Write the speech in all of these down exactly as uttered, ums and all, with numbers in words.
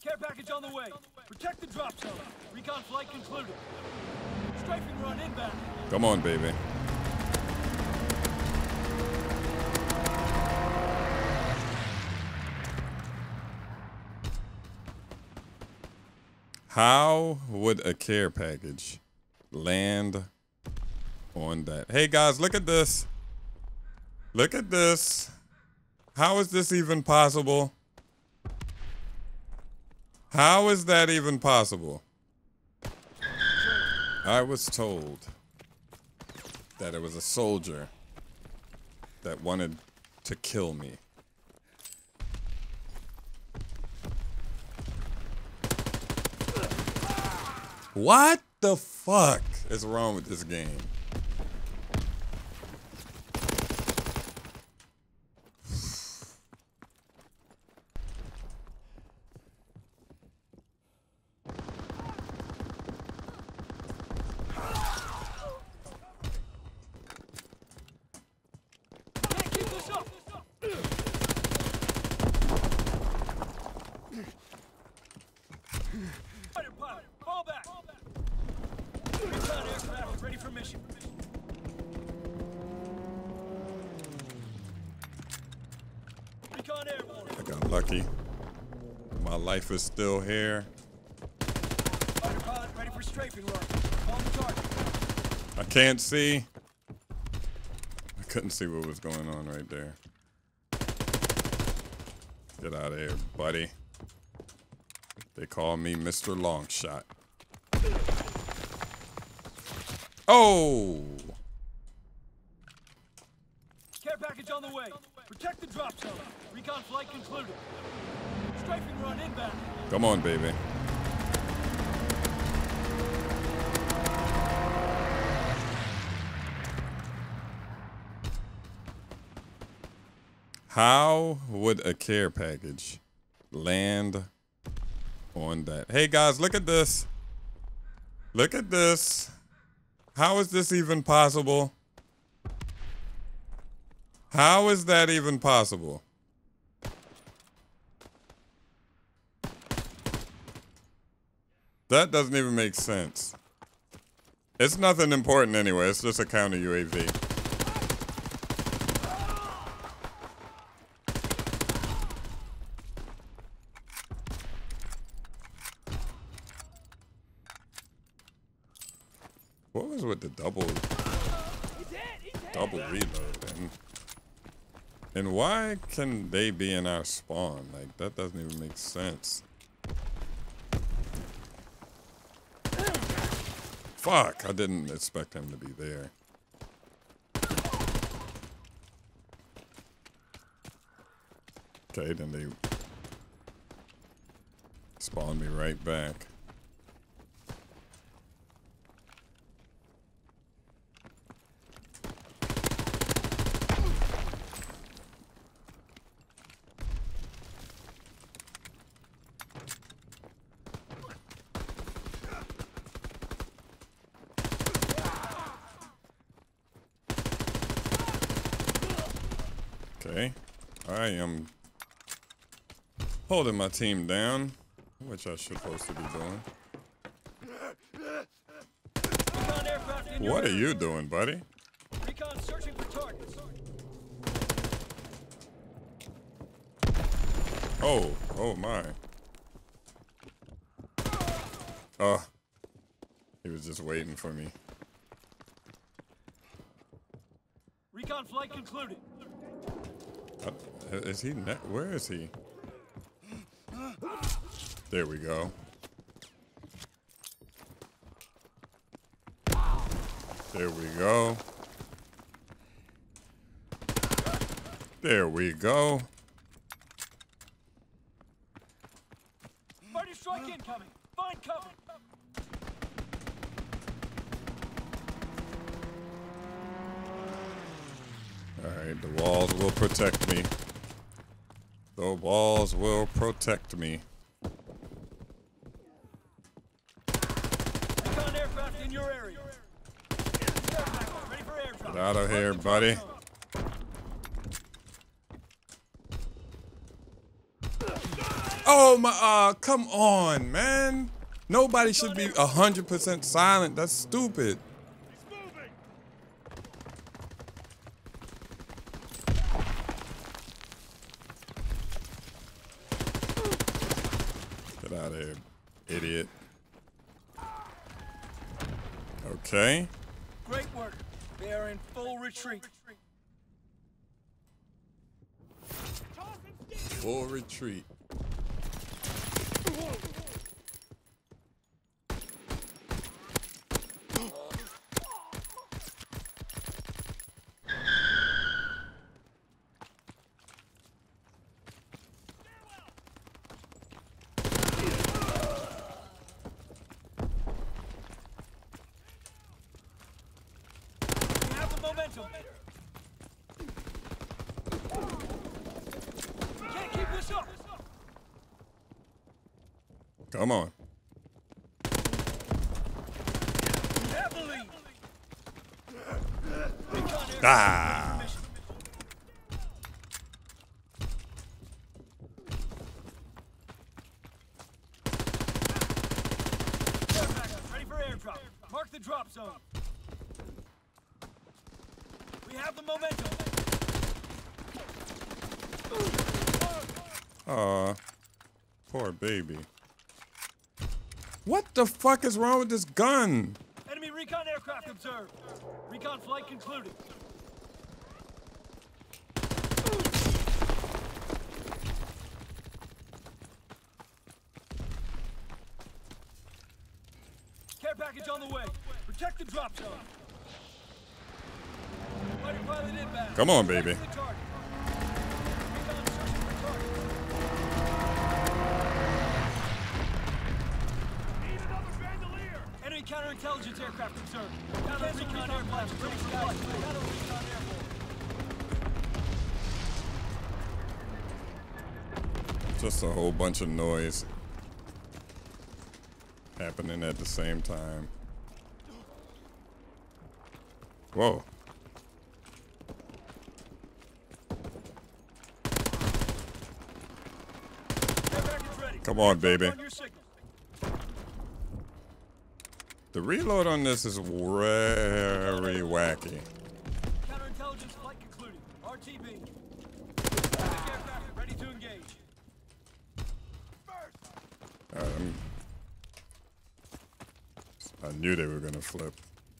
Care package on the way. Protect the drop zone. Recon flight concluded. Strafing run inbound. Come on, baby. How would a care package land on that? Hey guys, look at this. Look at this. How is this even possible? How is that even possible? I was told that it was a soldier that wanted to kill me. What the fuck is wrong with this game? I got lucky. My life is still here. Fighter pod ready for strafing run. On the target. I can't see. I couldn't see what was going on right there. Get out of here, buddy. They call me Mister Longshot. Oh! Care package on the way. Protect the drop zone. Recon flight concluded. Strafing run inbound. Come on, baby. How would a care package land on that? Hey guys, look at this. Look at this. How is this even possible? How is that even possible? That doesn't even make sense. It's nothing important anyway. It's just a counter U A V. What was with the double double reload? And, and why can they be in our spawn? Like, that doesn't even make sense. Fuck, I didn't expect him to be there. Okay, then they spawned me right back. Okay, I am holding my team down, which I should supposed to be doing. What are you doing, buddy? Recon searching for targets. Oh, oh my. Oh, he was just waiting for me. Recon flight concluded. Uh, is he ne- where is he? There we go. There we go. There we go. Fighter strike incoming. Find cover. Alright, the walls will protect me. The walls will protect me. Recon aircraft in your area. Ready for airdrop. Get out of here, buddy. Oh my, uh, come on, man. Nobody should be one hundred percent silent. That's stupid. Get out of here, idiot. Okay. Great work. They are in full retreat. Full retreat. Momentum. Can't keep this up. Come on. Heavily. Ah. Ready for airdrop. Mark the drop zone. We have the momentum. Aw, poor baby. What the fuck is wrong with this gun? Enemy recon aircraft observed. Recon flight concluded. Care package on the way. Protect the drop zone. Fighter pilot inbound. Come on, baby. Recon searching for target. Need another bandolier. Enemy counterintelligence aircraft observed. Counter recon aircraft ready for flight. Counter recon airborne. Just a whole bunch of noise happening at the same time. Whoa. Come on, baby. The reload on this is very wacky. Counterintelligence flight concluded. R T B. Aircraft ready to engage. All right, I'm, I knew they were gonna flip.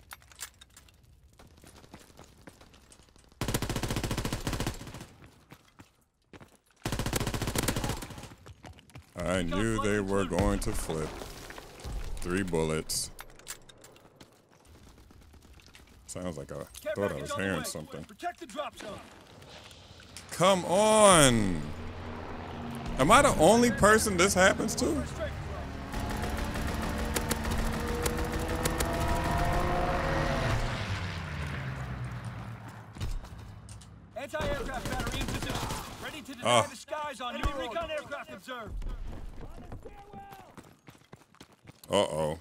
I knew they were going to flip. Three bullets. Sounds like I thought I was hearing something. Protect the drop zone. Come on! Am I the only person this happens to? Anti-aircraft battery in position. Ready to deny Oh. the skies on enemy recon aircraft observed. Uh-oh.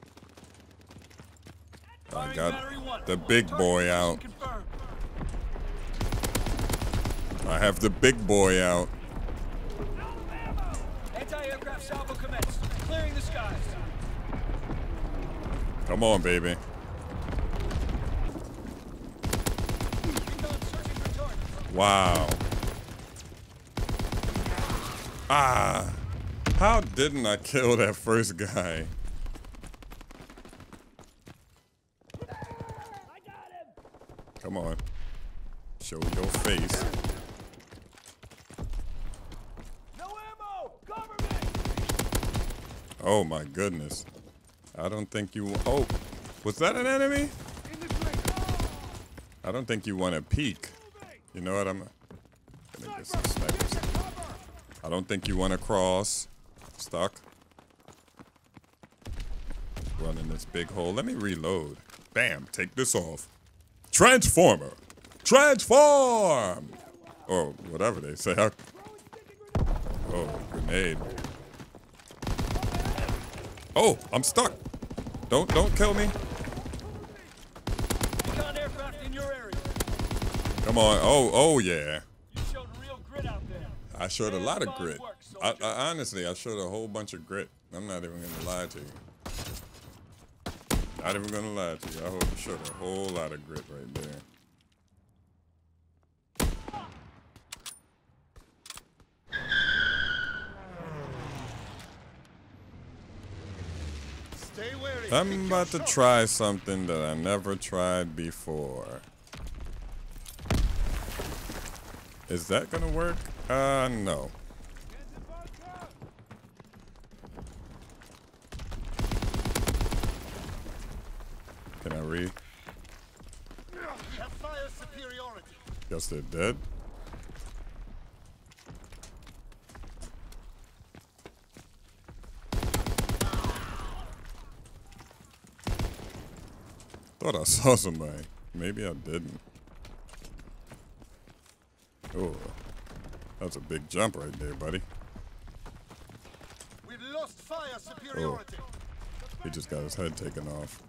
I Firing got battery one. the big boy Target out. position confirmed. I have the big boy out. Anti-aircraft salvo commenced. Clearing the skies. Come on, baby. Recon searching for targets. Wow. Ah. How didn't I kill that first guy? Come on. Show your face. No ammo! Cover me! Oh my goodness. I don't think you... Oh, was that an enemy? I don't think you want to peek. You know what? I'm gonna get some snipers. I don't think you want to cross. Stuck. Running this big hole. Let me reload. Bam. Take this off. Transformer. Transform! Or whatever they say. Oh, grenade. Oh, I'm stuck. Don't, don't kill me. Recon aircraft in your area. Come on. Oh, oh yeah. You showed real grit out there. I showed a lot of Fine grit. work, I, I honestly, I showed a whole bunch of grit. I'm not even gonna lie to you. Not even gonna lie to you. I showed a whole lot of grit right there. Stay wary. I'm about to try something that I never tried before. Is that gonna work? Uh, no. Can I read? We have fire superiority. Guess they're dead. Thought I saw somebody. Maybe I didn't. Oh, that's a big jump right there, buddy. We've lost fire superiority. Oh, he just got his head taken off.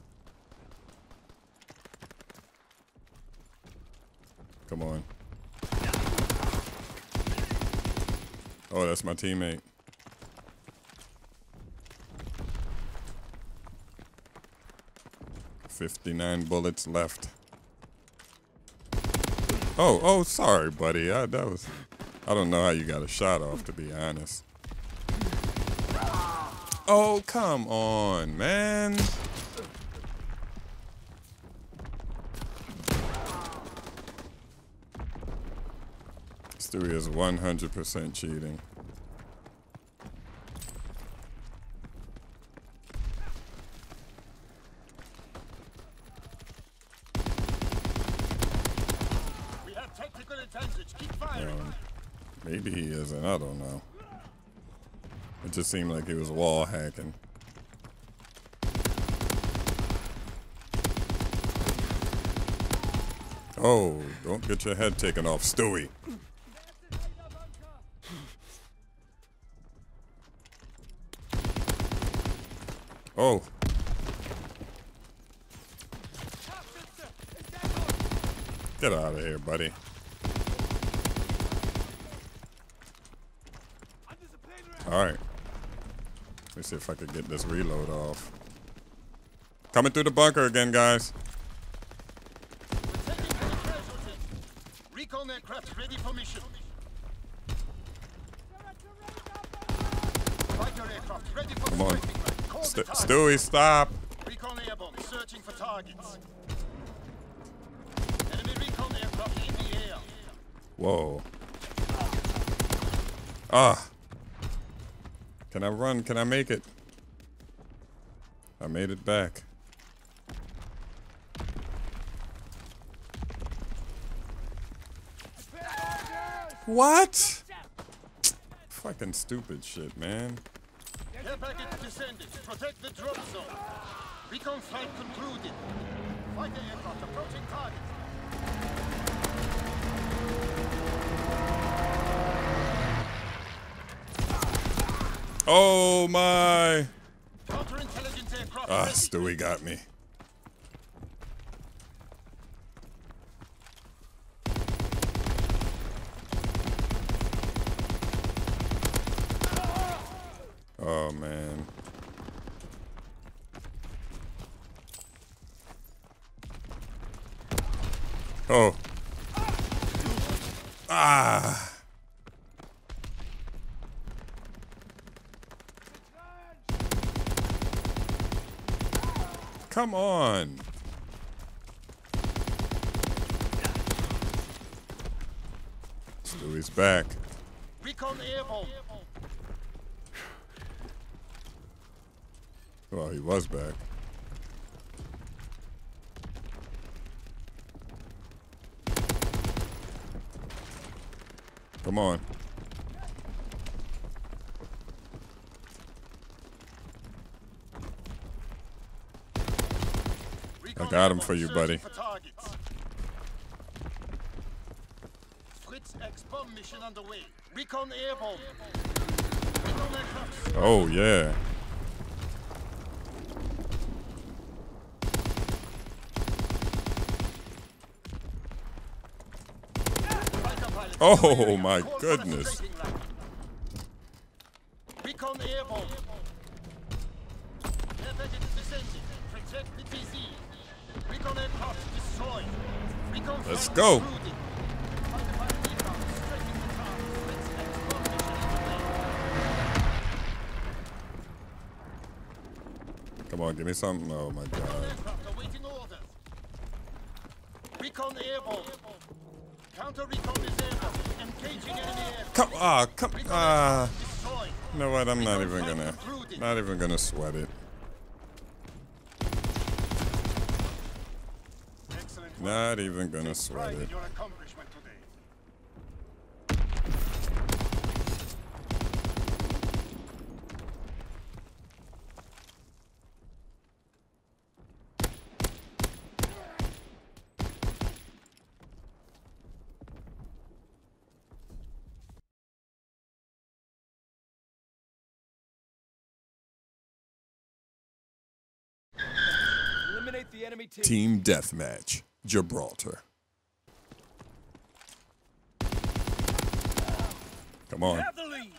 Come on. Oh, that's my teammate. fifty-nine bullets left. Oh, oh, sorry, buddy. I, that was, I don't know how you got a shot off, to be honest. Oh, come on, man. Stewie is one hundred percent cheating. Um, maybe he isn't. I don't know. It just seemed like he was wall hacking. Oh, don't get your head taken off, Stewie. Oh. Get out of here, buddy. Alright. Let me see if I could get this reload off. Coming through the bunker again, guys. Recon aircraft ready for mission. Fighter aircraft ready for Come on. St Stewie, stop. Recon airborne searching for targets. Enemy recon aircraft in the air. Whoa. Ah. Can I run? Can I make it? I made it back. What? Fucking stupid shit, man. Care package descended. Protect the drop zone. Recon flight concluded. Fighter aircraft approaching target. Oh my. Counterintelligence aircraft Ah, ready. Stewie got me. Oh man. Oh. Ah. Come on. Stewie's back. Recon airborne. Well, he was back. Come on. I got him for you, buddy. Fritz X bomb mission underway. Recon airborne. Recon aircraft. Oh, yeah. Oh, my goodness. airborne. Care package descending. Protect the T Z. Recon aircraft destroyed. Recon Let's flight go. concluded. Fighter pilot aircraft striking the target. Let's export mission underway. Come on, give me something. Oh my Recon god. aircraft awaiting orders. Recon airborne. Counter recon is airborne. Engaging enemy aircraft. Come, ah, come, ah. Destroyed. You know what? I'm not even gonna, not even gonna sweat it. Excellent work. Not even gonna Take sweat pride it. in your accomplishment today. Eliminate the enemy team. Team Deathmatch, Gibraltar. Come on. Have the lead.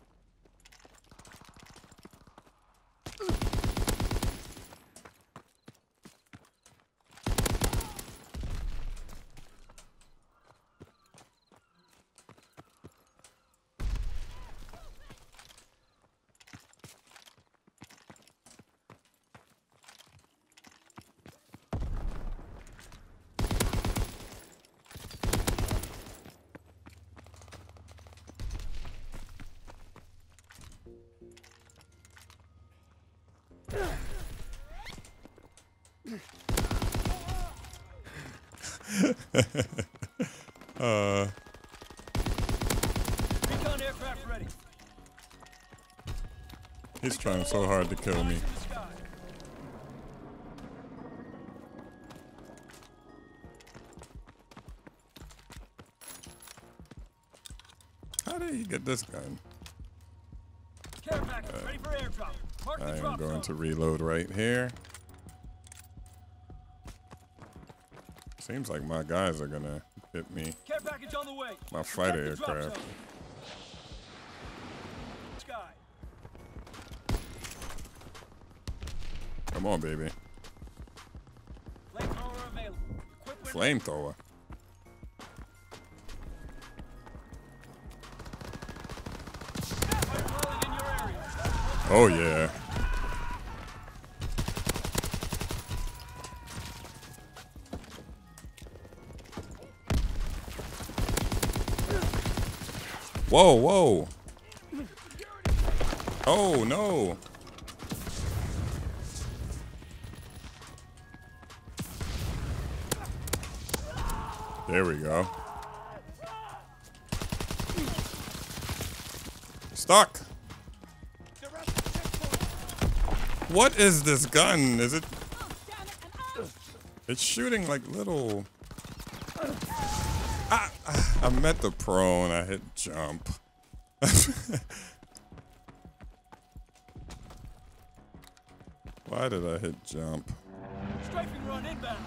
uh, Recon aircraft ready. he's trying so hard to kill me. To the sky. How did he get this gun? Care package ready for airdrop. Mark I the am drop going zone. to reload right here. Seems like my guys are gonna hit me. Care package on the way. My Protect fighter the drop aircraft. zone. Sky. Come on, baby. Flamethrower available. Equipment. Flamethrower. Fire rolling in your area. Oh yeah. Whoa, whoa. Oh no. There we go. Stuck. What is this gun? Is it? It's shooting like little. Ah, ah, I met the prone. I hit jump. Why did I hit jump? Strafing run inbound.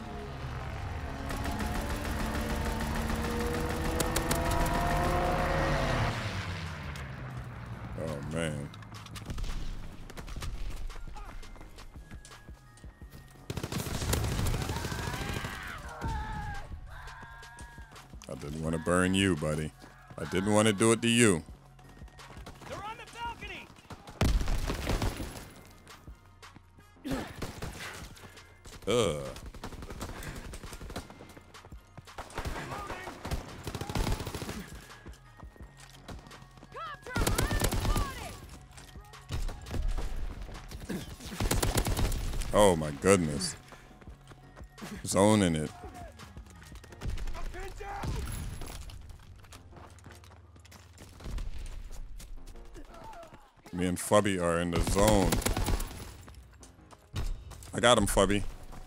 Oh man. I didn't want to burn you, buddy. I didn't want to do it to you. They're on the balcony. Ugh. Oh my goodness. Zoning it. Me and Fubby are in the zone. I got him, Fubby.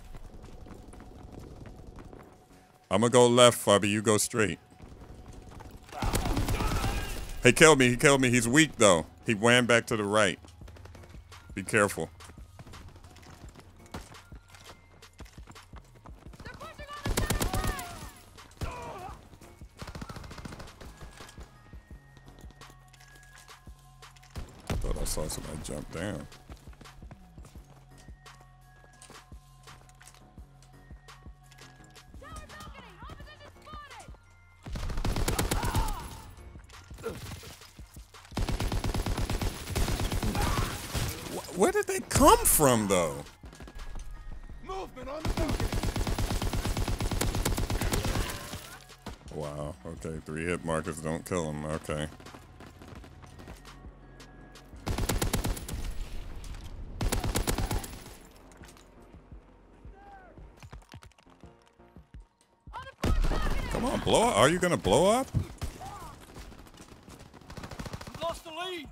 I'm gonna go left, Fubby. You go straight. He killed me. He killed me. He's weak, though. He ran back to the right. Be careful. I thought I saw somebody jump down. Wh- Where did they come from, though? Movement on the balcony. Wow. Okay, three hit markers don't kill him. Okay. Come on, blow up. Are you gonna blow up? We lost the lead.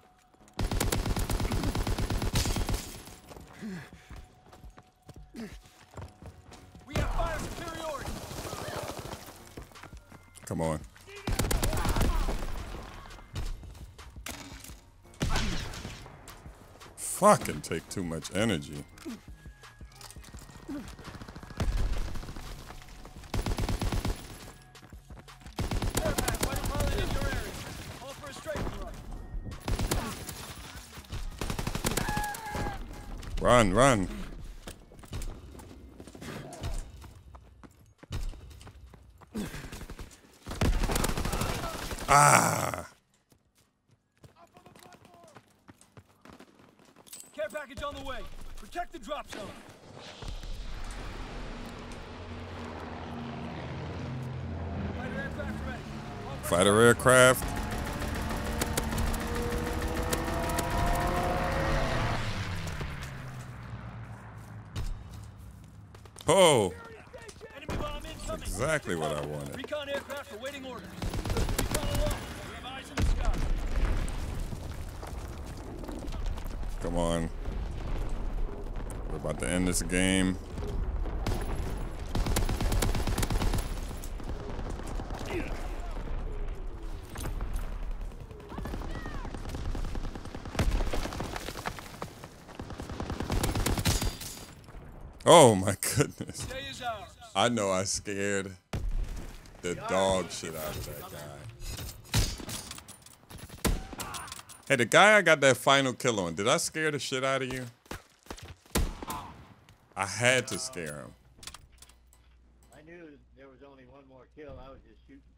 We have fire superiority. Come on. Fucking take too much energy. Airback, fighter pilot in your area. Call for a straight run. Run, run. Ah. Care package on the way. Protect the drop zone. Fighter aircraft ready. Call for Fighter aircraft. Oh, enemy bomb incoming. exactly what I wanted. Recon aircraft awaiting orders. Recon aloft. We have eyes in the sky. Come on. We're about to end this game. Oh my goodness. Day is ours. I know I scared the dog shit out of that guy. Hey, the guy I got that final kill on, did I scare the shit out of you? I had to scare him. I knew there was only one more kill. I was just shooting